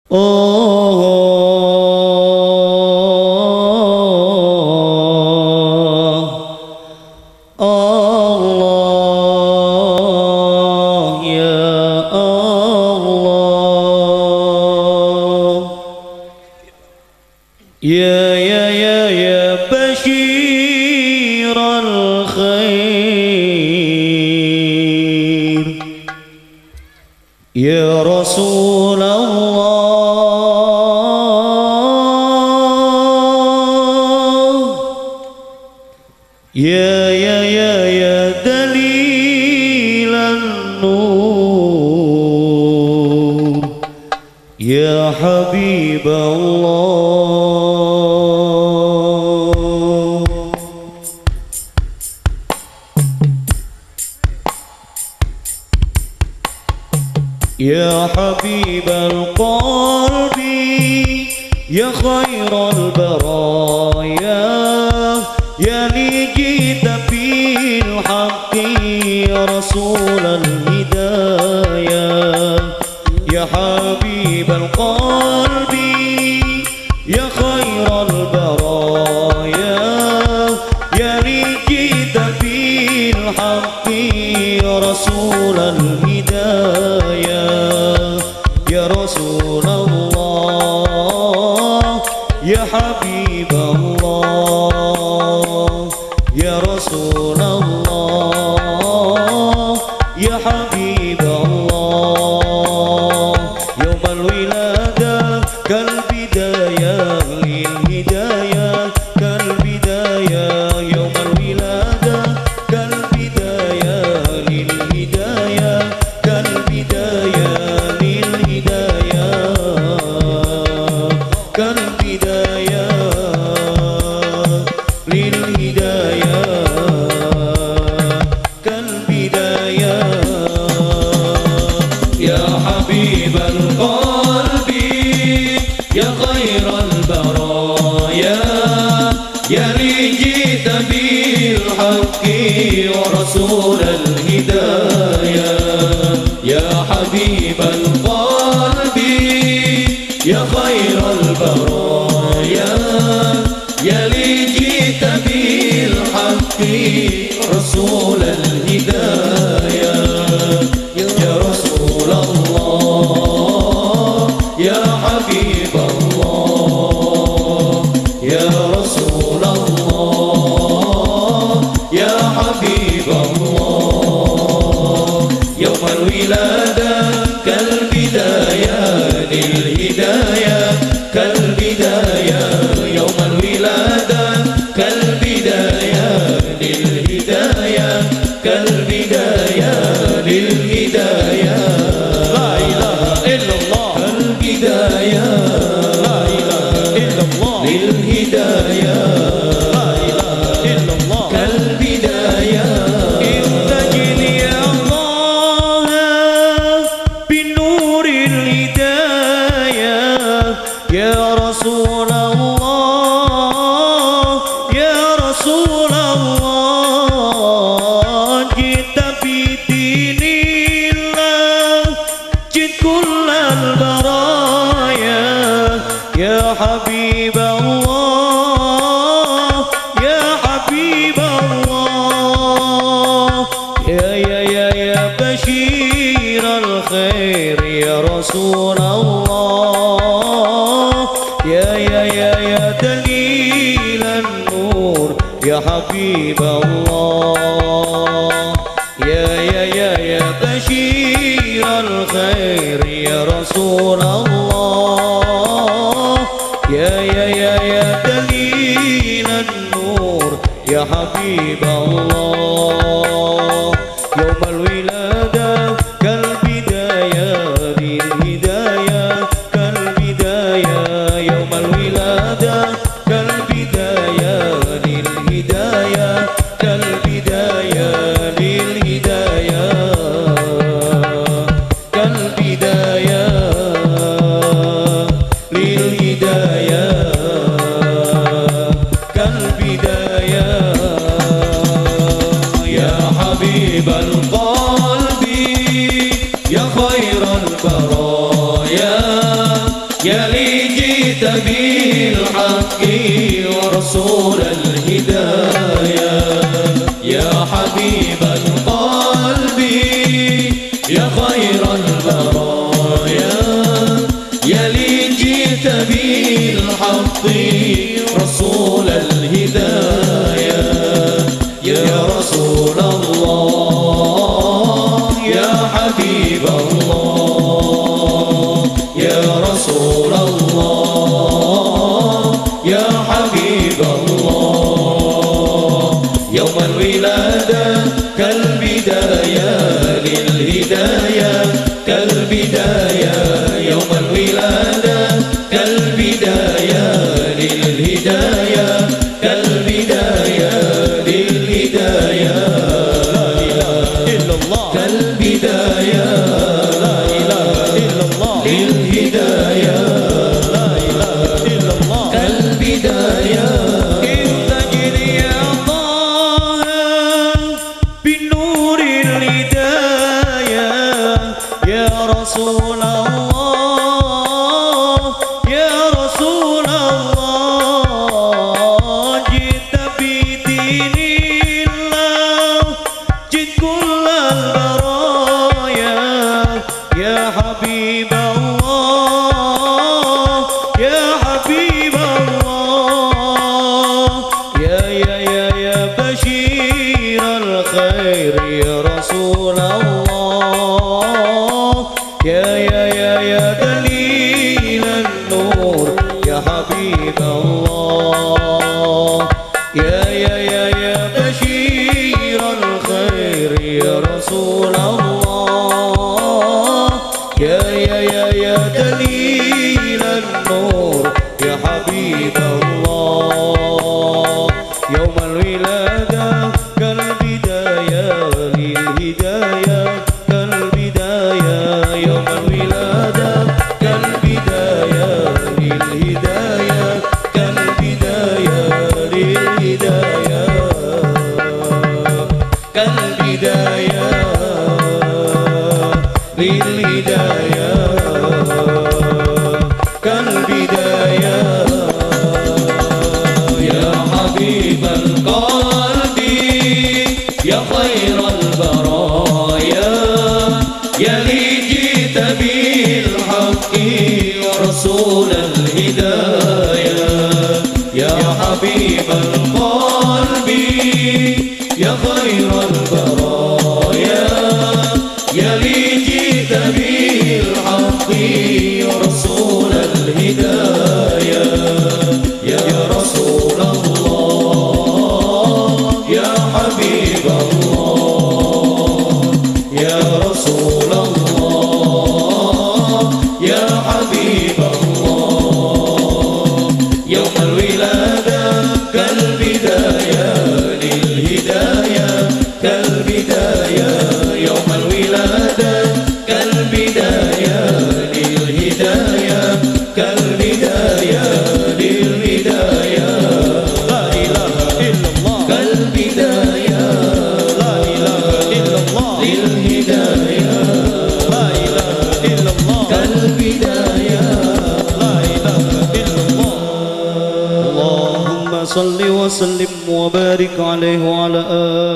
Allah ya Allah ya basyiral khair ya Rasulullah ya dalilan nur ya Habiballah ya Habibal qalbi ya khairal baraya ya li jita bil haqqi ya rasulal hidayah ya Habibal qalbi ya khairal baraya ya li jita bil haqqi ya rasulal hidayah ya Rasulullah ya Habiballah ya Rasulullah ya Habiballah yawmal wiladah kal bidayah lil hidayah kal bidayah yawmal wiladah kal bidayah lil hidayah kal bidayah lil hidayah kal bidayah lil hidayah kal bidayah ya Habibal qalbi ya khairal baraya ya li jita bil haqqi wa rasulal hidayah ya Habibal qalbi ya khairal baraya ya li jita bil haqqi rasulal hidayah ya Rasulullah ya Habiballah ya Rasulullah ya Habiballah yawmal wiladah kal bidayah lil hidayah kal bidayah yawmal wiladah kal bidayah lil hidayah kal bidayah lil hidayah la ilaha illallah kal bidayah la ilaha illallah lil hidayah la ilaha illallah kal bidayah intajini ya Allah binuril hidayah ya Rasulullah ya Rasulullah jita bidinillah jit kullal baraya ya Habiballah ya Habiballah ya basyiral khair ya Rasulullah ya dalilan nur ya Habiballah ya basyiral khair ya Rasulullah ya dalilan nur ya Habiballah yawmal wiladah kal bidayah lil hidayah kal bidayah yawmal wiladah kal bidayah lil hidayah kal bidayah lil hidayah kal bidayah lil hidayah kal bidayah يا لي جئت بالحق ورسول الهداية يا حبيب القلب يا خير البرايا يا لي جئت بالحق رسول الهداية يا رسول الله يا حبيب الله يا رسول الله يا حبيب الله يوم الولادة كالبداية للهداية كالبداية يوم الولادة كالبداية للهداية كالبداية للهداية لا إله إلا الله كالبداية لا إله إلا الله للهداية لا إله إلا الله كالبداية إذ تجري يا طه بالنور الهداية يا رسول الله يا رسول الله جئت بدين الله جئت كل البرايا يا حبيب الله يا حبيب الله يا بشير الخير يا رسول الله يا دليل النور يا حبيب الله يا بشير الخير يا رسول الله يا دليل النور يا حبيب الله يوم الولادة كالبداية للهداية كالبداية يوم الولادة كالبداية للهداية كالبداية للهداية كالبداية للهداية كالبداية يا حبيب القلب يا خير البرايا يا لي جئت بالحق ورسول الهداية يا حبيب القلب يا خير البرايا يا لي جئت بالحق ورسول الهداية يا رسول الله يا حبيب الله يا رسول الله يا حبيب الله يوم الولادة كالبداية للهداية كالبداية يوم الولادة كالبداية للهداية كالبداية للهداية لا إله إلا الله كالبداية لا إله إلا الله للهداية لا إله إلا الله كالبداية لا إله إلا الله اللهم صل وسلم وبارك عليه وعلى آله